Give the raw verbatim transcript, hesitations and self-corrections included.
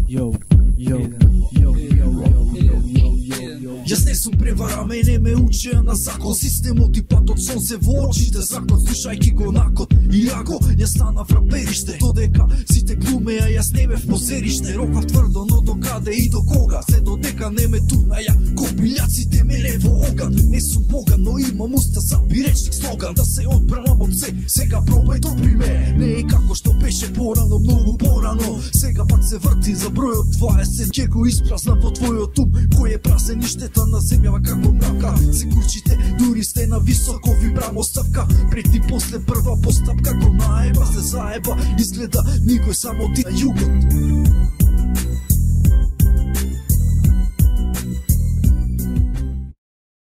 Yo, yo, yo, yo, yo, yo, yo. Јас не сум превара, мене ме учеа на закон. Системот и патот, сон се во очите, закон, слушајки го накот. И ако ја станав рапериште, додека сите глумеа, јас не бев позериште. Рокав тврдо, но до каде и до кога? Се додека не ме турна ја, копилјаците ме ле во оган. Не сум боган, но имам уста сам би речник слоган. Да се одбранам од се, сега пробај добри ме. Не е како што беше порано, многу порано. Сега пак се врти за бројот дваесет. Ќе го испразнам во твојот ум, кој е празен и штета на земјава како мрака. Се курчите, дури сте на високо, вибрам оставка. Пред и после прва постапка, го наеба се заеба. Изгледа никој, само ти на југот.